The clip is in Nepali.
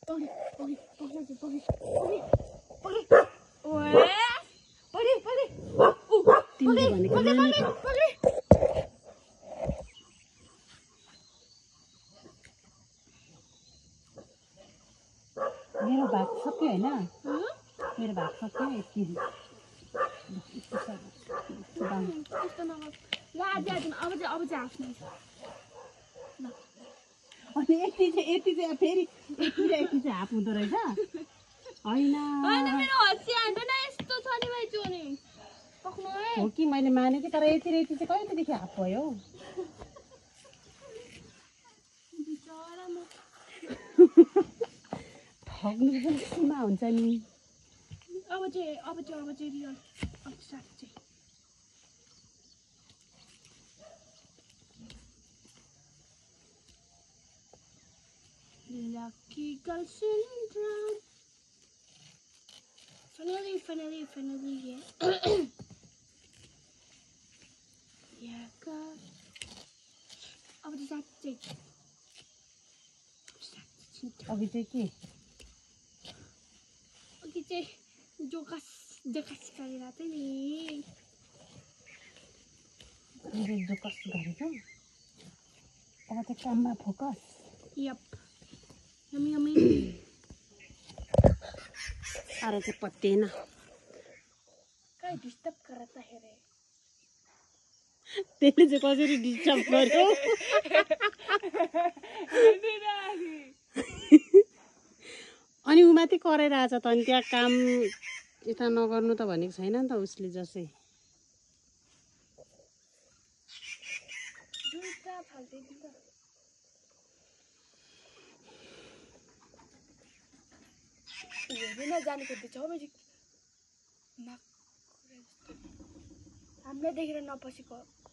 तिमीले भनेको मेरो भाग सक्यो होइन मेरो भाग सक्यो यति अनि यति चाहिँ फेरि यति र यति चाहिँ हाफ हुँदो रहेछ होइन हो कि मैले माने कि तर यति र यति चाहिँ कहिलेदेखि हाफ भयो ठग्नु पनि सीमा हुन्छ नि अब चाहिँ रियल अब साँच्चै Lucky girl syndrome. Finally, yeah. Yeah, God. अब चाहिँ साँच्चै अघि चाहिँ के अघि चाहिँ जोकास गरेर चाहिँ नि जोकास गरेको अब चाहिँ काममा फोकस यप यम्मी अरे चाहिँ पत्तेन काय डिस्टर्ब करता है रे त्यसले चाहिँ कसरी डिस्टर्ब गर्यो अनि उ माथि कराइरहेछ त अनि त्यहाँ काम यता नगर्नु त भनेको छैन नि त उसले जसै जानु खोज्दैछ हो म्याजिक हामीलाई देखेर नपसेको